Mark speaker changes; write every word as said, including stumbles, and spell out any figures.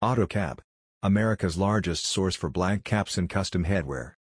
Speaker 1: OTTO Cap. America's largest source for blank caps and custom headwear.